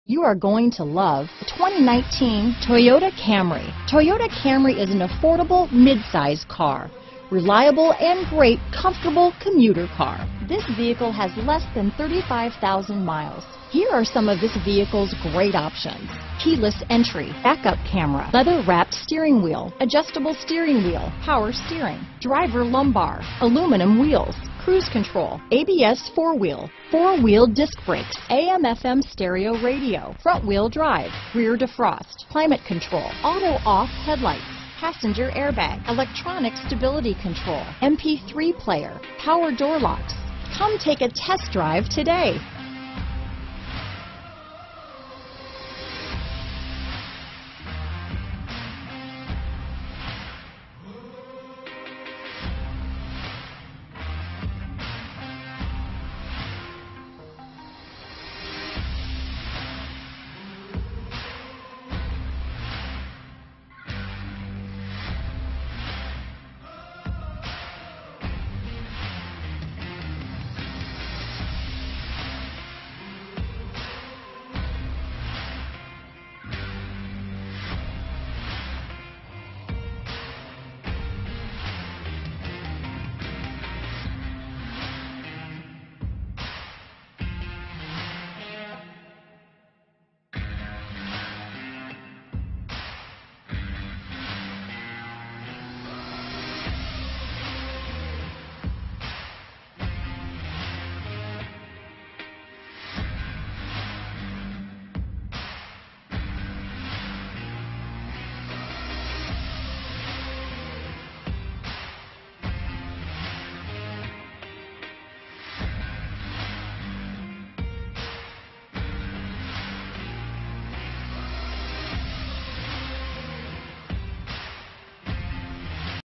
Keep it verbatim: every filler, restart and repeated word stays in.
You are going to love the twenty nineteen Toyota Camry. Toyota Camry is an affordable mid-size car. Reliable and great, comfortable commuter car. This vehicle has less than thirty-five thousand miles. Here are some of this vehicle's great options: keyless entry, backup camera, leather-wrapped steering wheel, adjustable steering wheel, power steering, driver lumbar, aluminum wheels, cruise control, A B S four-wheel, four-wheel disc brakes, A M F M stereo radio, front-wheel drive, rear defrost, climate control, auto-off headlights, passenger airbag, electronic stability control, M P three player, power door locks. Come take a test drive today.